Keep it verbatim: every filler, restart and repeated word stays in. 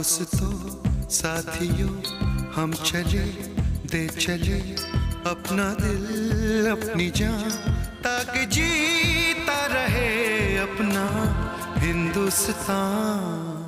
दोस्तों साथियों हम चले दे चले अपना दिल अपनी जान, ताकि जीता रहे अपना हिंदुस्तान।